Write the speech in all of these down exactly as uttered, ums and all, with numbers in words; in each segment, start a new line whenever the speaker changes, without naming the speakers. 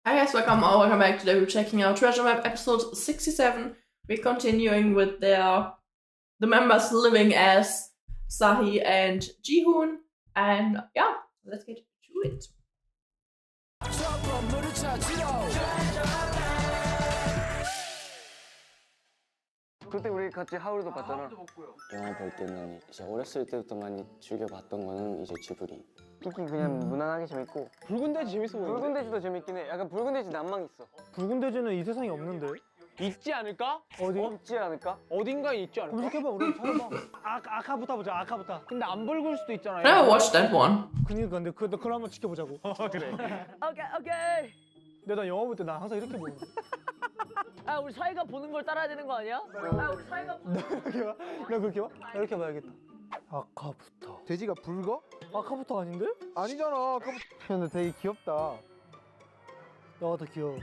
Hi guys, welcome or welcome back. Today we're checking out Treasure Map episode sixty-seven. We're continuing with their the members living as Sahi and Jihoon. And yeah, let's get to it.
그때 우리 같이 하울도 봤잖아.
영화 볼 때는 이제 어렸을 때부터 많이 즐겨 봤던 거는 이제 지브리.
특히 그냥 무난하게 재밌고.
붉은 돼지 재밌어 보이는데?
붉은 돼지도 재밌긴 해. 약간 붉은 돼지 낭만 있어.
붉은 돼지는 이 세상에 없는데? 있지 않을까? 어디?
없지 않을까?
어딘가에 있지 않을까? 검색해봐, 우리 찾아봐. 아, 아카부터 보자, 아카부터. 근데 안 붉을 수도 있잖아.
I never watched that one.
그니까 근데 그, 그걸 한번 지켜보자고. 그래.
오케이 오케이.
근데 나 영화 볼 때 나 항상 이렇게 보는
아 우리 사이가 보는 걸 따라야 되는 거 아니야? 아 우리 사이가
너 그렇게 봐? 나 그렇게 봐? 나 이렇게 봐야겠다. 아카부터.
돼지가 붉어?
아카부터 아닌데?
아니잖아. 아까부터. 근데 되게 귀엽다.
너가 더 귀여워.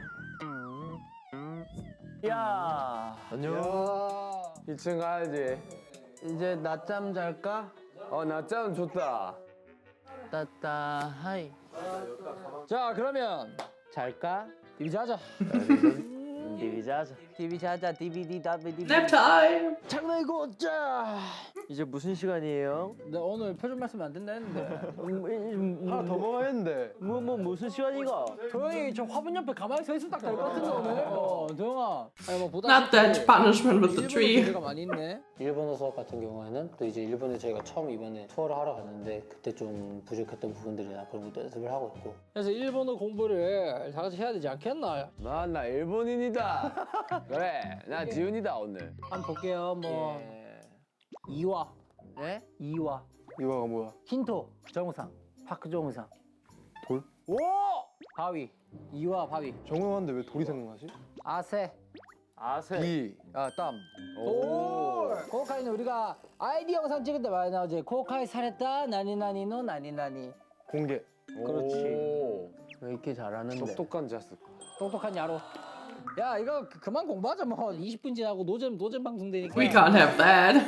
야.
안녕.
이 층 가야지.
이제 낮잠 잘까?
어, 낮잠 좋다.
따따 하이. 자 그러면 잘까? 티비 자자.
티비 자자.
티비 자자. 디비디 다비디.
Nap time!
장난이고 자. 이제 무슨 시간이에요? 나 오늘 표준 말씀 안 된다 했는데.
하나 더 먹어야 했는데.
뭐 뭐 무슨 시간이가? 도영이 저 화분 옆에 가만히 서 있으면 딱 될 것 같은데 오늘. 어 도영아. 아니 뭐 보다.
Not that punishment with the tree.
문제가 많이 있네.
일본어 수업 같은 경우에는 또 이제 일본에 저희가 처음 이번에 투어를 하러 갔는데 그때 좀 부족했던 부분들이나 그런 것도 연습을 하고 있고.
그래서 일본어 공부를 다 같이 해야 되지 않겠나?
나, 나 일본인이다. 그래, 나 지훈이다, 오늘.
한번 볼게요. 뭐
예.
이화. 네? 이화.
이거가 뭐야?
힌토. 정우상. 파크 정우상.
돌? 오!
바위. 이화 바위.
정우한데 왜 돌이 생각나지?
아세.
아세.
비. 아 땀.
오.
코오카이는 우리가 아이디 영상 찍을 때 많이 나오지. 코오카이 살했다. 나니나니노 나니나니.
공개.
그렇지.
오.
왜 이렇게 잘하는데?
똑똑한 자스.
똑똑한 야로. 야 이거 그- 그만 공부하자 뭐. 이십 분 지나고 노잼 노잼 방송 되니까.
We can't have that.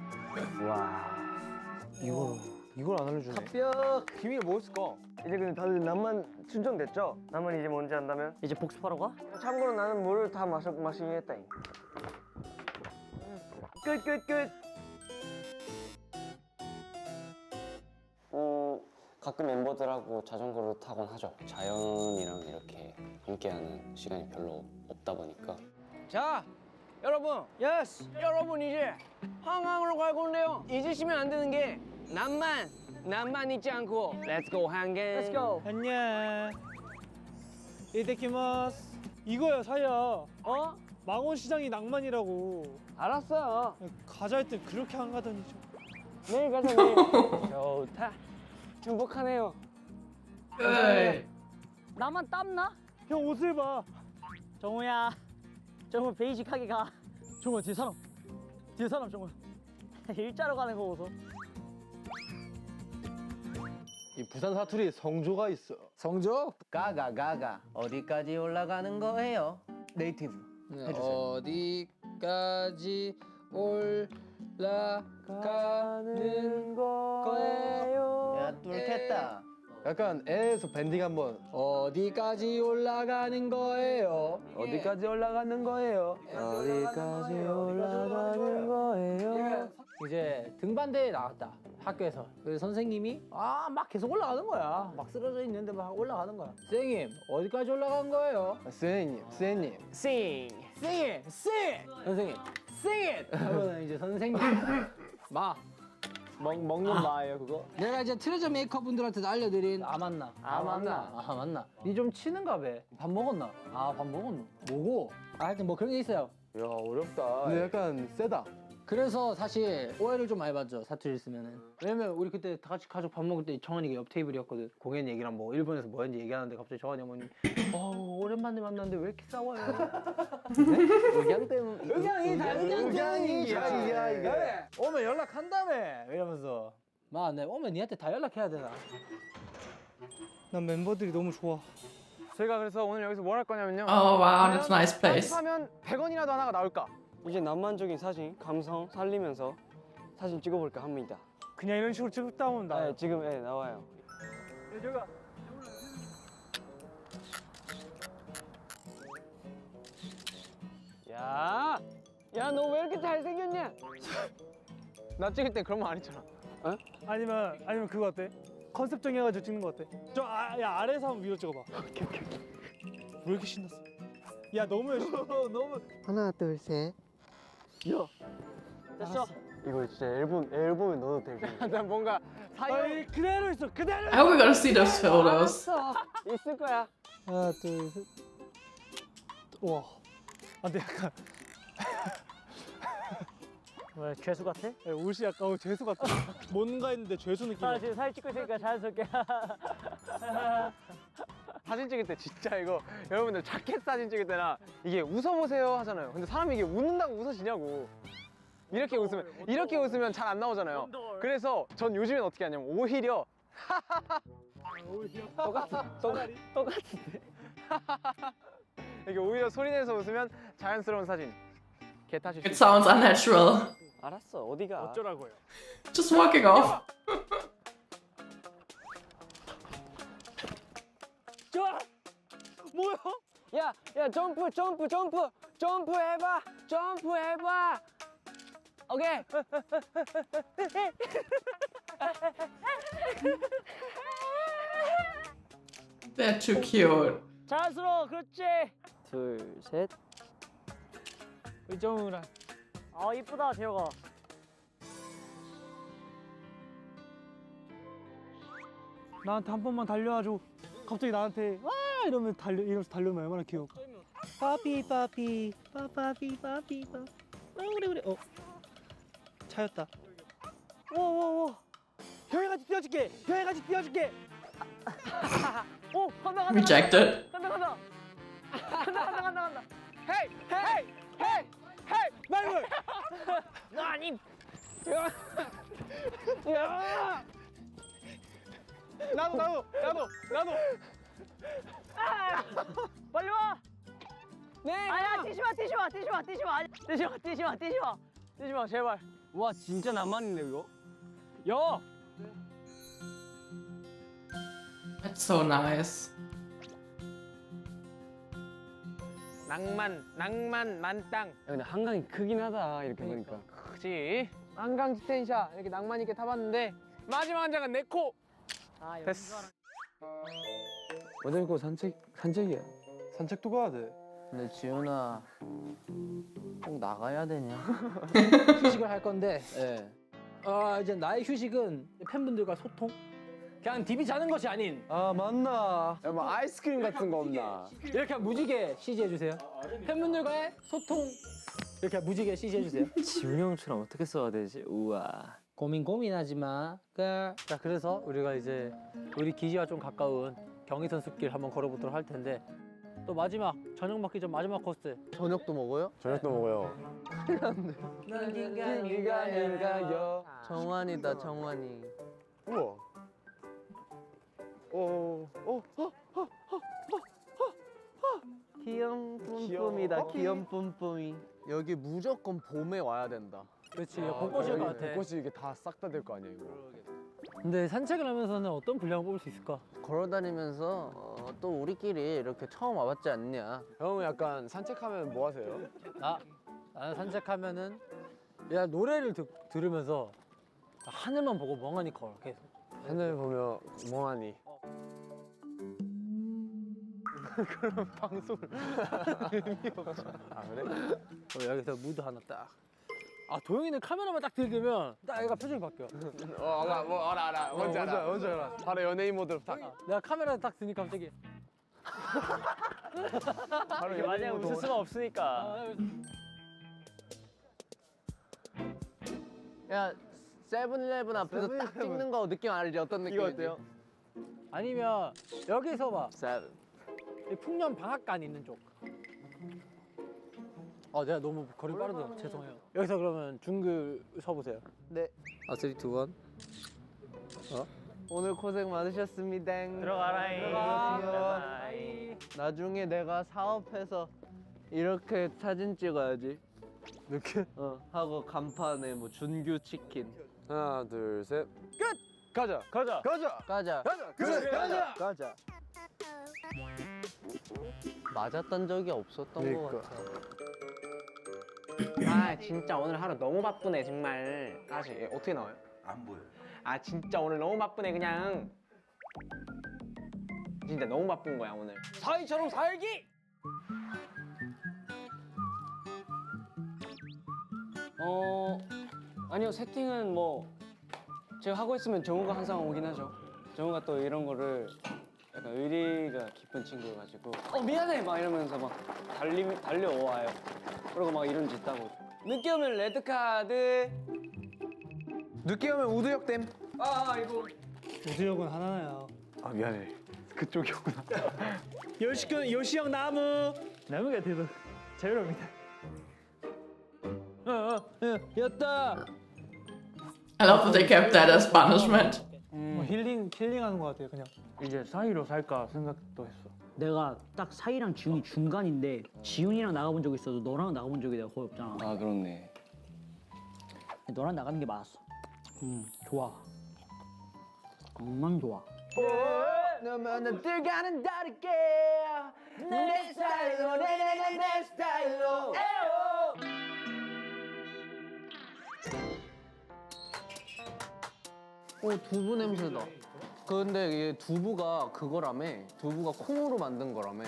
이걸, 이걸 안 알려주네.
합격.
비밀이 뭐였을까? 이제 근데 다들 남만 순정됐죠? 남만 이제 뭔지 안다면?
이제 복습하러 가?
참고로 나는 물을 다 마셔, 마시긴 했다잉. 끝, 끝, 끝.
음, 가끔 멤버들하고 자전거를 타곤 하죠. 자연이랑 이렇게 함께하는 시간이 별로 없다 보니까.
자, 여러분. 예스. 여러분 이제 한강으로 갈 건데요. 잊으시면 안 되는 게 남만, 남만 잊지 않고 Let's go 한강.
Let's go.
안녕. 이데키마스. 이거야 사야.
어?
망원시장이 낭만이라고.
알았어요.
가자 할 때 그렇게 안 가더니 좀.
내일 가자 내일. 좋다. 행복하네요.
Good.
나만 땀나?
형 옷을 봐.
정우야. 정우 베이직하게 가.
정우야 뒤에 사람. 뒤에 사람 정우야.
일자로 가는 거 보소.
이 부산 사투리에 성조가 있어.
성조? 가가 가가. 어디까지 올라가는 거예요? 네이티브. 해주세요. 어디까지 올라가는 거예요? 야 뚫겠다.
약간 애에서 밴딩 한번.
어디까지 올라가는 거예요?
어디까지 올라가는 거예요? 어디까지 올라가는 거예요?
이제 등반대에 나왔다 학교에서. 그래서 선생님이 아 막 계속 올라가는 거야. 막 쓰러져 있는데 막 올라가는 거야. 선생님 어디까지 올라간 거예요?
스님, 스님.
싱.
Sing it, sing it. 선생님 sing it. 하면 이제 선생님 마.
먹 먹는 마예요 그거?
내가 이제 트레저 메이커 분들한테도 알려드린 아 맞나?
아, 맞나?
아 맞나? 니 좀 치는가 봐. 밥 먹었나? 아 밥 먹었노? 뭐고? 아 하여튼 뭐 그런 게 있어요.
야 어렵다. 근데 약간 세다.
그래서 사실 오해를 좀 많이 받죠 사투리 쓰면은. 왜냐면 우리 그때 다 같이 가족 밥 먹을 때 정한이가 옆 테이블이었거든. 공연 얘기랑 뭐 일본에서 뭐 했는지 얘기하는데 갑자기 정한이 어머니 어우 오랜만에 만났는데 왜 이렇게 싸워요? 네? 의견 때문에. 의견이 다 의견
의견이야, 이게.
그래. 오면 연락한다며 이러면서. 마, 내 오면 니한테 다 연락해야 되나?
난 멤버들이 너무 좋아.
저희가 그래서 오늘 여기서 뭘 할 거냐면요.
Oh wow, that's a nice place.
하면 백 원이라도 하나가 나올까?
이제 낭만적인 사진, 감성 살리면서 사진 찍어볼까 합니다.
그냥 이런 식으로 찍다 보면 나.
네, 지금 예, 나와요. 야, 야, 너 왜 이렇게 잘생겼냐?
나 찍을 때 그런 말 안 했잖아.
아니면 아니면 그거 어때? 컨셉 정해가지고 찍는 거 어때? 저 아, 야 아래에서 한번 위로 찍어봐. 오케이 오케이. 왜 이렇게 신났어? 야 너무 열심히. 너무.
하나 둘 셋.
됐어.
이거 진짜 앨범 앨범에 넣어도 될 것 같아.
나 뭔가 사연
아니 그대로 있어 그대로.
I hope we gotta see those photos.
있을 거야.
하나 둘 셋.
와. 아 근데 약간
왜 죄수 같아?
야, 옷이 약간 어, 죄수 같아. 뭔가 했는데 죄수 느낌.
나 지금 사진 찍고 있으니까 자연스럽게.
사진 찍을 때 진짜 이거 여러분들 자켓 사진 찍을 때나 이게 웃어보세요 하잖아요. 근데 사람이 이게 웃는다고 웃어지냐고. 이렇게 웃으면 이렇게 웃으면 잘 안 나오잖아요. 그래서 전 요즘엔 어떻게 하냐면 오히려 똑같은 똑같 똑같은데. 이게 오히려 소리 내서 웃으면 자연스러운 사진. 개 타실 수
It
있어요.
sounds unnatural.
알았어 어디가?
어쩌라고요?
Just walking off.
좋아. 뭐야?
야, 야, 점프, 점프, 점프, 점프 해봐, 점프 해봐. 오케이.
They're too cute.
자연스러워, 그렇지.
둘, 셋.
의정우랑.
아 이쁘다 재혁아.
나한테 한 번만 달려와줘. 갑자기 나한테 와 이러면 달려 이러면서 달려면 얼마나 귀여울까. 빠삐 빠삐 빠빠삐 빠삐 빠. 어 그래 그래. 어 차였다. 오오오. 형이 같이 뛰어줄게. 형이 같이 뛰어줄게.
오 간다 간다.
Rejected.
간다 간다. 간다 간다 간다 간다.
헤이 헤이 헤이 헤이
말을.
너 아님.
야! 나도 나도 나도 나도.
빨리 와.
네.
아야 뛰지 마 뛰지 마 뛰지 마 뛰지 마 뛰지 마 뛰지 마 뛰지 마 뛰지 마 제발.
와, 진짜 낭만인데 이거.
야.
That's so nice.
낭만 낭만 만땅.
야, 근데 한강이 크긴 하다 이렇게 보니까.
그렇지. 한강 지텐샤 이렇게 낭만 있게 타봤는데 마지막 한 장은 내 코.
아 여기
됐어.
어차피 그거 산책 산책이야.
산책도 가야 돼.
근데 지훈아 꼭 나가야 되냐? 휴식을 할 건데.
예.
아 이제 나의 휴식은 팬분들과 소통. 그냥 디비 자는 것이 아닌
아 맞나. 야 뭐 아이스크림 같은 거 없나?
이렇게 무지개 시지해 주세요. 팬분들과의 소통 이렇게 무지개 시지해 주세요.
지훈이 형처럼 어떻게 써야 되지? 우와.
고민 고민하지 마. 그. 자 그래서 우리가 이제 우리 기지와 좀 가까운 경의선 숲길 한번 걸어보도록 할 텐데 또 마지막 저녁 먹기 전 마지막 코스.
저녁도 먹어요? 저녁도 먹어요.
난긴가닌가요?
정환이다 정환이.
우와. 오. 오.
귀염
뿜뿜이다,
귀염 뿜뿜이. 여기 무조건 봄에 와야 된다.
그렇지 벚꽃일 것 같아.
벚꽃이 이게 다 싹 다 될 거 아니야 이거.
근데 산책을 하면서는 어떤 분량을 뽑을 수 있을까?
걸어다니면서 어, 또 우리끼리 이렇게 처음 와봤지 않냐?
형은 약간 산책하면 뭐 하세요?
나 나는 산책하면은 야 노래를 듣, 들으면서 하늘만 보고 멍하니 걸어 계속.
하늘 보며 멍하니. 그럼 방송을 의미 없어. 아 그래?
어, 여기서 무드 하나 딱. 아 도영이는 카메라만 딱 들이대면 딱 얘가 표정이 바뀌어.
어 알아 뭐 알아 알아 뭔지 알아 뭔지 알아. 바로 연예인 모드로 딱.
내가 카메라 딱 드니까 갑자기.
바로
이게 만약 웃을 수가 없으니까.
아,
야 세븐일레븐 앞에서 딱 찍는 거 느낌 알지? 어떤 느낌인지?
이거 어때요?
아니면 여기서 봐.
세븐.
이 풍년 방앗간 있는 쪽. 아 내가 너무 거리 빠르다. 죄송해요. 여기서 그러면 중글 서보세요.
네. 아 쓰리 투 원. 어? 오늘 고생 많으셨습니다.
들어가라이.
들어가.
나중에 내가 사업해서 이렇게 사진 찍어야지.
이렇게?
어 하고 간판에 뭐 준규 치킨.
하나 둘 셋. 끝. 가자 가자 가자
가자.
가자 그래 가자
가자. 맞았던 적이 없었던
그러니까.
것 같아.
아 진짜 오늘 하루 너무 바쁘네 정말. 다시 예, 어떻게 나와요?
안 보여.
아 진짜 오늘 너무 바쁘네 그냥. 진짜 너무 바쁜 거야 오늘.
사이처럼 살기.
어 아니요 세팅은 뭐 제가 하고 있으면 정우가 항상 오긴 하죠. 정우가 또 이런 거를 약간 의리가 깊은 친구여가지고 어 미안해 막 이러면서 막 달리 달려와요. 그리고 막 이런 짓 하고 늦게 오면 레드 카드.
늦게 오면 우두역댐.
아 이거
우주역은 하나야.
아 미안해. 그쪽이었구나.
요시군 요시형 나무. 나무가 돼도 자유롭니다. 어어 어, 였다.
I love that they kept that as punishment.
뭐 힐링 힐링하는 것 같아요 그냥.
이제 사이로 살까 생각도 했어.
내가 딱 사이랑 지훈이 중간인데 지훈이랑 나가본 적 있어도 너랑 나가본 적이 내가 거의 없잖아.
아 그렇네.
너랑 나가는 게 맞았어. 음 좋아. 정말 좋아.
너만 들가는 다르게 내 스타일로 내내 내 스타일로. 어 두부 냄새다. 근데 이게 두부가 그거라며. 두부가 콩으로 만든 거라며.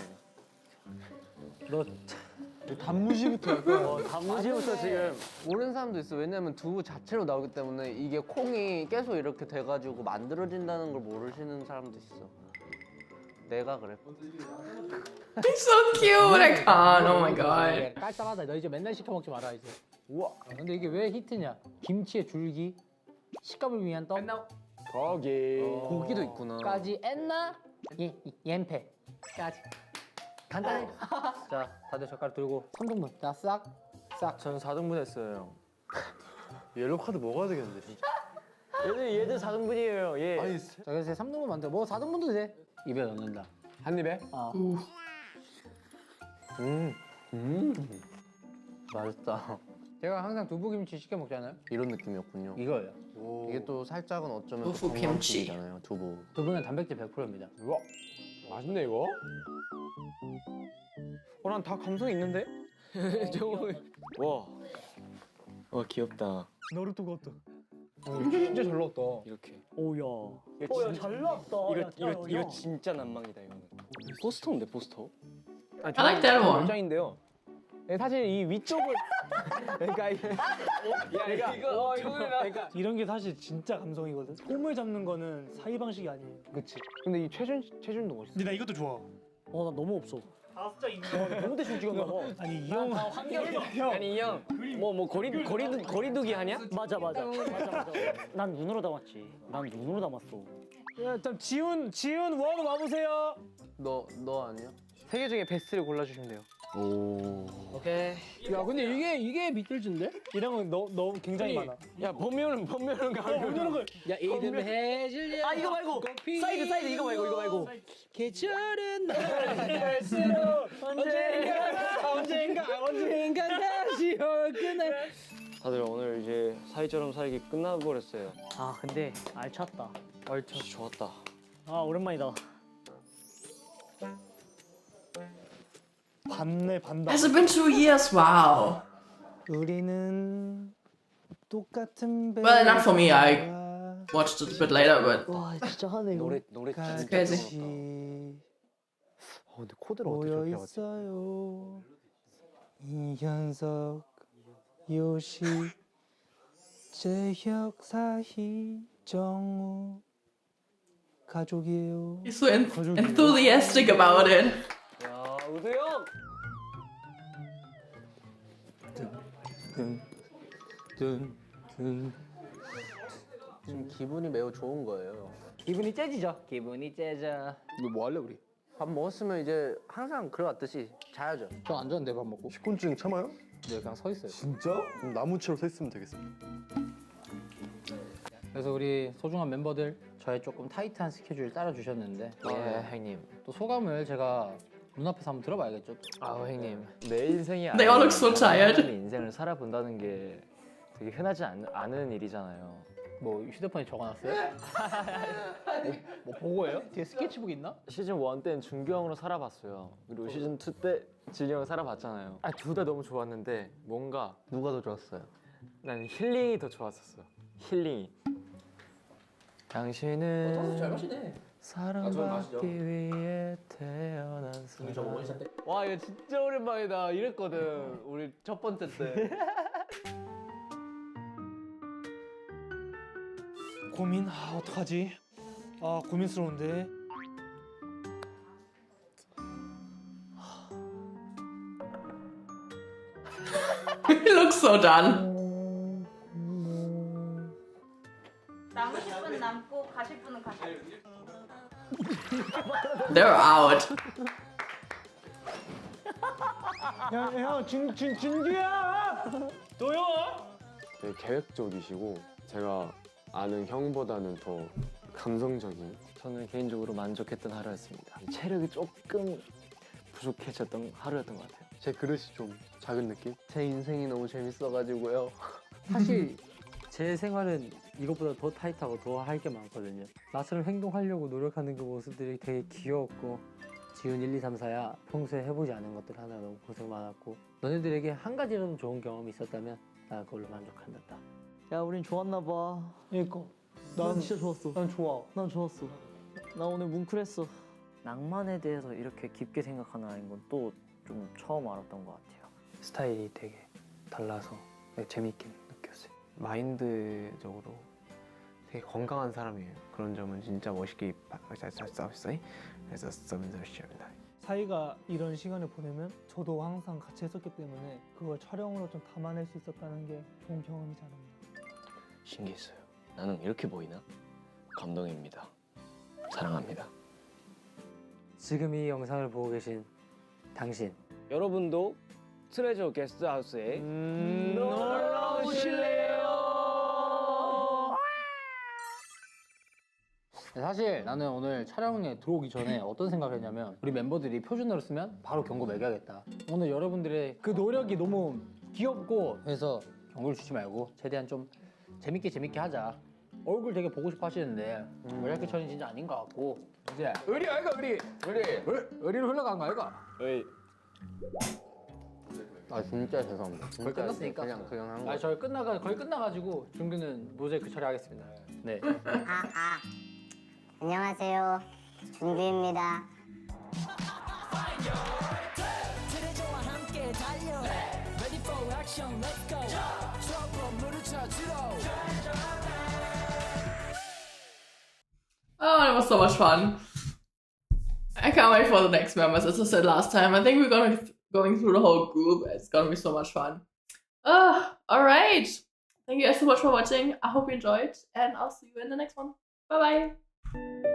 너 단무지부터 약간.
어, 단무지부터 지금 모르는 사람도 있어. 왜냐면 두부 자체로 나오기 때문에 이게 콩이 계속 이렇게 돼가지고 만들어진다는 걸 모르시는 사람도 있어. 내가 그래.
He's so cute. I can't. Oh my god.
깔끔하다. 너 이제 맨날 시켜 먹지 마라 이제. 우와. 근데 이게 왜 히트냐? 김치의 줄기, 식감을 위한 떡,
거기 고기도 있구나.
까지 엔나, 예, 옌페까지. 간단해. 자, 다들 젓가락 들고 삼 등분. 자, 싹, 싹.
저는 사 등분 했어요. 옐로우 카드 먹어야 되겠는데 진짜.
얘들 얘들 사 등분이에요. 예.
아니
자, 그래서 삼 등분 만들어. 뭐 사 등분도 돼. 입에 넣는다.
한 입에?
어.
음, 음, 맛있다.
제가 항상 두부김치 시켜 먹잖아요.
이런 느낌이었군요.
이거예요.
이게 또 살짝은 어쩌면
두부 김치.
건강식이잖아요. 두부.
두부는 단백질 백 퍼센트입니다.
우와, 맛있네 이거. 어, 난 다 감성 있는데?
저거 와. 와 귀엽다.
나루토 같다.
진짜 잘 나왔다.
이렇게.
오야.
이거
오야 잘 나왔다.
이거
야,
이거
야,
이거
야.
진짜 난망이다 이거는. 포스터인데 포스터?
아,
I like that one.
짱인데요. 사실 이 위쪽을 그러니까 이-
야 이거 어, 이거
그러니까
이런 게 사실 진짜 감성이거든. 폼을 잡는 거는 사이 방식이 아니에요.
그치. 근데 이 최준 최준도 멋있어.
근데 나 이것도 좋아.
어나 너무 없어.
다섯 장 있는 거.
너무 대충 찍었나 봐.
아니 이 형은
아니 이 형 뭐 뭐 거리 거리 거리두기 하냐?
맞아 맞아 맞아 맞아. 난 눈으로 담았지. 난 눈으로 담았어.
야, 일단 지훈 지훈 원 와보세요.
너 너 아니야? 세 개 중에 베스트를 골라주시면 돼요.
오.
오케이. 야, 근데 이게 이게 미끌진데?
이런 건 너 너 굉장히 많아.
야 범면은 범면은 가.
이런 걸
야, 이름 해질려.
아 이거 말고 사이드 사이드 이거 말고 이거 말고.
계절은
갈수록 언젠가 언젠가 언젠가 다시 올 그날.
다들 오늘 이제 사이처럼 살기 끝나버렸어요.
아 근데 알찼다.
진짜 좋았다.
아 오랜만이다.
반네 반다.
Has it been two years? Wow.
우리는 똑같은 배.
Well, not for me. I watched it a bit later, but
와 진짜 하네 이거.
노래 노래 진짜
crazy.
어, 근데 코드를 어떻게
모여
저렇게 하지?
있어요. 이현석, 요시, 재혁, 사희, 정우 가족이에요.
He's so en- enthusiastic about it.
야 우두 형.
지금 기분이 매우 좋은 거예요.
기분이 째지죠. 기분이 째져.
너 뭐 할래 우리? 밥 먹었으면 이제 항상 그래왔듯이 자야죠.
저 안 좋은데 밥 먹고.
식곤증 참아요?
네, 그냥 서 있어요.
진짜? 그럼 나무처럼 서 있으면 되겠습니다.
그래서 우리 소중한 멤버들 저의 조금 타이트한 스케줄 따라 주셨는데
예, 형님.
또 소감을 제가 눈앞에서 한번 들어봐야겠죠.
아우 형님, 내 인생이
They all look so tired.
인생을 살아본다는 게 되게 흔하지 않, 않은 일이잖아요.
뭐 휴대폰에 적어놨어요? 뭐, 뭐 보고해요? 뒤에 스케치북 있나?
시즌 일 때는 준규 형으로 살아봤어요. 그리고 시즌 이 때 진이 형을 살아봤잖아요. 아, 둘 다 너무 좋았는데 뭔가
누가 더 좋았어요?
난 힐링이 더 좋았었어. 힐링이. 당신은
잘 마시네.
사랑받기 위해 태어난
우리 저거 원샷 때.
와 이거 진짜 오랜만이다. 이랬거든 우리 첫 번째 때.
고민 아 어떡하지? 아 고민스러운데.
He looks so done.
남으실 분 남고 가실 분은 가세요.
They're out.
야형 준규야. 도영아.
되게 계획적이시고 제가 아는 형보다는 더 감성적인.
저는 개인적으로 만족했던 하루였습니다. 체력이 조금 부족해졌던 하루였던 것 같아요.
제 그릇이 좀 작은 느낌?
제 인생이 너무 재밌어가지고요.
사실 제 생활은 이것보다 더 타이트하고 더 할 게 많거든요. 나처럼 행동하려고 노력하는 그 모습들이 되게 귀여웠고 지훈 일, 이, 삼, 사야 평소에 해보지 않은 것들 하나 너무 고생 많았고 너네들에게 한 가지라도 좋은 경험이 있었다면 나 그걸로 만족한다.
야 우린 좋았나 봐.
그러니까
난 진짜 좋았어.
난 좋아.
난 좋았어. 나 오늘 뭉클했어. 낭만에 대해서 이렇게 깊게 생각하는 아이인 건 또 좀 처음 알았던 것 같아요.
스타일이 되게 달라서 되게 재밌게 느꼈어요.
마인드적으로 되게 건강한 사람이에요. 그런 점은 진짜 멋있게 서비스에 그래서 서비스입니다.
사이가 이런 시간을 보내면 저도 항상 같이 했었기 때문에 그걸 촬영으로 좀 담아낼 수 있었다는 게 좋은 경험이지 않았나.
신기했어요. 나는 이렇게 보이나? 감동입니다. 사랑합니다.
지금 이 영상을 보고 계신 당신
여러분도 트레저 게스트하우스에
음,
놀러 오실래요?
사실 나는 오늘 촬영에 들어오기 전에 어떤 생각을 했냐면 우리 멤버들이 표준어를 쓰면 바로 경고 매겨야겠다. 오늘 여러분들의 그 노력이 너무 귀엽고 해서 경고를 주지 말고 최대한 좀 재밌게 재밌게 하자. 얼굴 되게 보고 싶어 하시는데 리액션이 진짜 아닌 것 같고 이제
의리 아이가 의리 의리
의리로 흘러간 거 아이가?
의리
아 진짜 죄송합니다. 거의 끝났으니까
그냥 그냥 한 거.
아 저희 끝나가 거의 끝나가지고 준규는 모자이크 처리하겠습니다. 네.
아, 아. 안녕하세요. 준규입니다.
Oh, it was so much fun. I can't wait for the next members. As I said last time, I think we're gonna be going through the whole group. It's gonna be so much fun. Uh, alright. Thank you guys so much for watching. I hope you enjoyed, and I'll see you in the next one. Bye bye.